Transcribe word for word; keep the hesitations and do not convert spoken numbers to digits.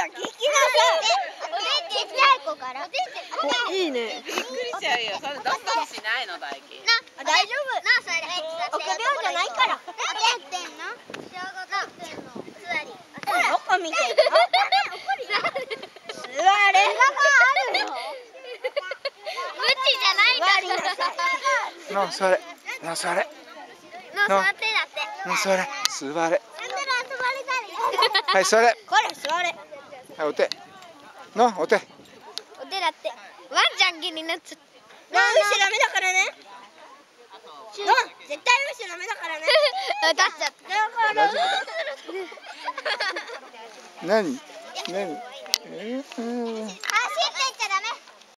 ゃん聞きなさい。 お手ちっちゃい子から。 いいね。 びっくりしちゃうよ。それドスドスしないの大輝。 な、大丈夫。な、それ。 臆病じゃないから。 何やってんの？小学生の座り。 どこ見てんの？座れ。あるよ。 無知じゃないから。 の座れ。の座れ。 の座ってだって。 の座れ。座れ。 ははい座れ。 これ座れ。 はいお手。のお手。 お手だって。ワンちゃん気になっちゃった。 なあ、無視ダメだからね。なあ、絶対無視ダメだからね。 立っちゃった。 大丈夫。何？何？えー